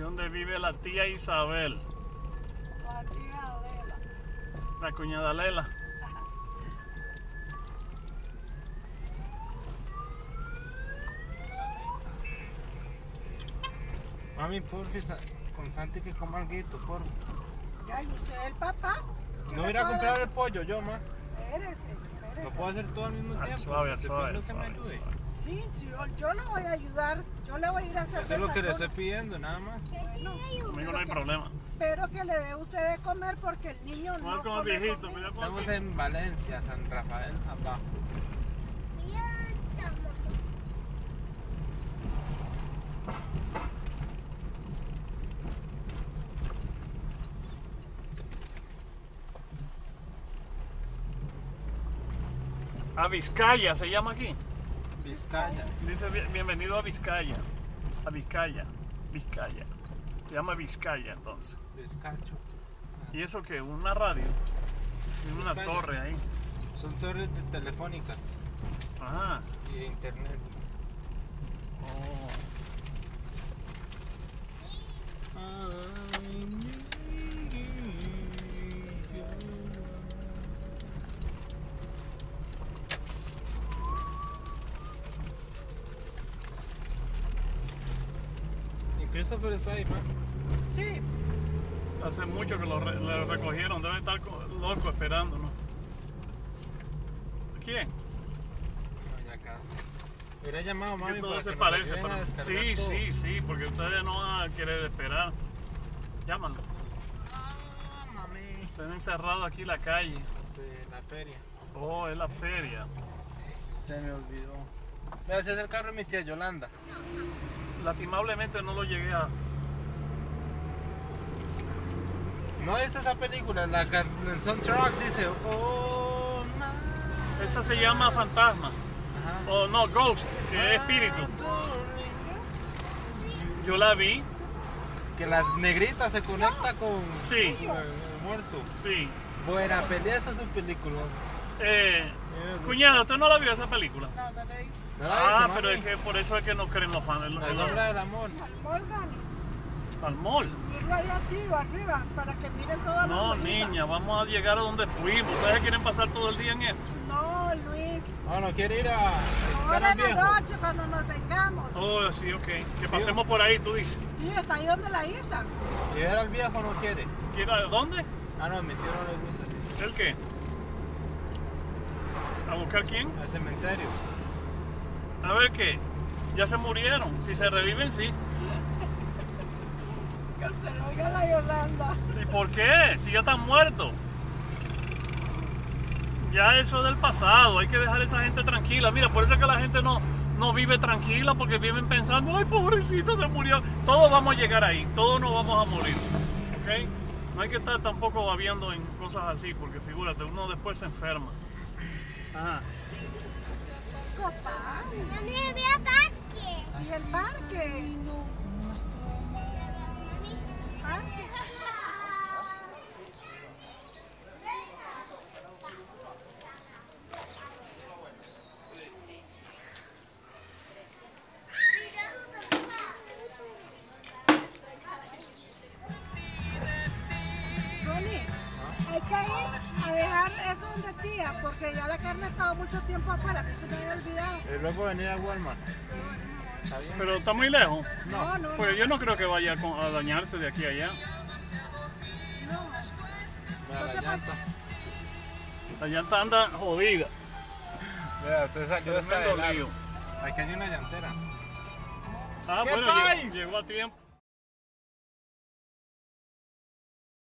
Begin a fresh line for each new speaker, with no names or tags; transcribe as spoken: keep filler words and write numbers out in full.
donde vive la tía Isabel.
La tía Lela.
La cuñada Lela.
Mami, porfis, con Santi que coma alguito, por.
Ya, ¿y usted es el papá?
No voy a ir a comprar el pollo yo, ma.
Espérese, espérese.
No puedo hacer todo al mismo
Ah,
tiempo.
suave,
Estoy
suave,
pidiendo que me
suave,
ayude.
suave.
Sí, sí, yo, yo le voy a ayudar. Yo le voy a ir a hacer
Eso es lo que le
desayuno.
estoy pidiendo, nada más.
Bueno,
Conmigo no hay
pero que-
problema.
Espero que le dé usted de comer porque el niño
No
no
como
come
viejito,
conmigo.
cuidado con el
Estamos
viejito.
en Valencia, San Rafael, abajo.
A Vizcaya se llama aquí.
Vizcaya.
Dice "Bien- bienvenido a Vizcaya. A Vizcaya. Vizcaya. Se llama Vizcaya entonces.
Vizcacho.
¿Y eso qué? ¿Una radio? Tiene una
Vizcaya.
torre ahí.
Son torres de telefónicas
Ajá.
y de internet.
Oh.
Y Christopher está ahí, man.
Sí,
Hace mucho que lo, re- lo recogieron. Debe estar co- loco esperándonos. ¿Quién?
No, ya casi. Hubiera llamado a
Que
mami
todo
para
se
que nos
parece.
ayuden a
Pero...
descargar
Sí,
todo.
sí, sí. Porque ustedes no van a querer esperar. Llámalo.
Ah, mami.
Están encerrados aquí en la calle.
Sí, la feria.
Oh, es la feria.
Se me olvidó. Mira, ese es el carro de mi tía Yolanda.
Lastimablemente no lo llegué a...
No es esa película, la ca- el soundtrack dice oh my.
Esa se llama Fantasma.
Ajá.
O no, Ghost, que es espíritu. Yo la vi.
Que las negritas se conecta con,
Sí.
con el muerto.
Sí.
Buena pelea, esa es su película.
Eh, cuñada, ¿usted no la vio esa película?
no, no le hice.
¿No la
Ah,
dice,
pero
mami?
es que por eso es que no creen los fans.
La sombra del amor.
Morgan,
Al mall.
irlo ahí arriba, arriba, para que miren toda la
No,
movida.
niña, vamos a llegar a donde fuimos. ¿Ustedes quieren pasar todo el día en esto?
No, Luis.
No, no quiere ir a visitar
Ahora
al
en
viejo.
la noche cuando nos vengamos.
Oh, sí, ok. Que pasemos por ahí, tú dices.
Sí, está ahí donde la Isa.
Y ver al viejo no quiere.
¿Quiere a dónde?
Ah, no, a mi tío no le gusta. Dice.
¿El qué? ¿A buscar quién?
Al cementerio.
A ver qué. Ya se murieron. Si se reviven, sí.
Que se lo oiga la Yolanda.
¿Y por qué? Si ya están muertos. Ya eso es del pasado, hay que dejar a esa gente tranquila. Mira, por eso es que la gente no, no vive tranquila, porque viven pensando, ay, pobrecito, se murió. Todos vamos a llegar ahí, todos nos vamos a morir. ¿Ok? No hay que estar tampoco babiando en cosas así, porque figúrate, uno después se enferma. Ajá.
Papá,
Mami, ve a parque.
y el parque. Parque. Ronnie, hay que ir a dejar eso donde tía, porque ya la carne ha estado mucho tiempo afuera, que se me había olvidado.
Y luego venir a Walmart. ¿Está bien?
Pero está muy lejos.
No, no,
Pues
no.
yo no creo que vaya a con- a dañarse de aquí a allá.
No.
Mira la
Entonces,
llanta.
La llanta anda jodida.
Vea, usted salió esta de
Tremendo
lado.
lío.
Aquí hay una llantera.
Ah,
¿Qué
bueno,
pay?
llegó, llegó a tiempo.